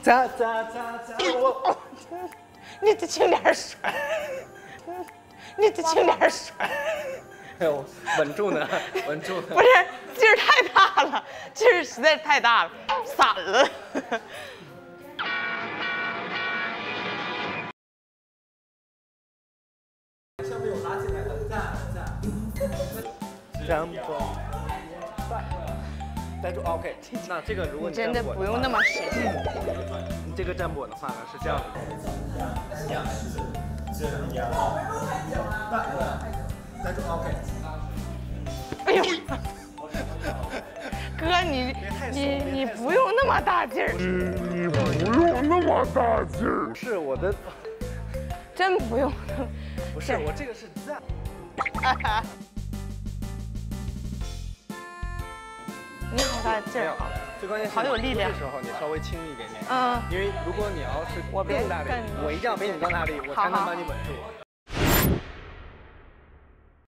我，你得轻点甩，你得轻点甩。 哎呦，稳住呢，稳住呢。 不是，劲儿太大了，劲儿实在是太大了，散了。 下面有拉进来的，站住，待住 ，OK。那这个如果你真的不用那么使劲。 你这个站稳的话呢是这样的，待住 ，OK。 哎呦，哥，你不用那么大劲儿， 你不用那么大劲儿。 不是我的， 真不用。 不是我这个是站。 你好大劲儿啊！ 最关键是好有力量的时候你稍微轻一点点， 嗯， 因为如果你要是我别更大力，我一定要比你更大力，我才能把你稳住。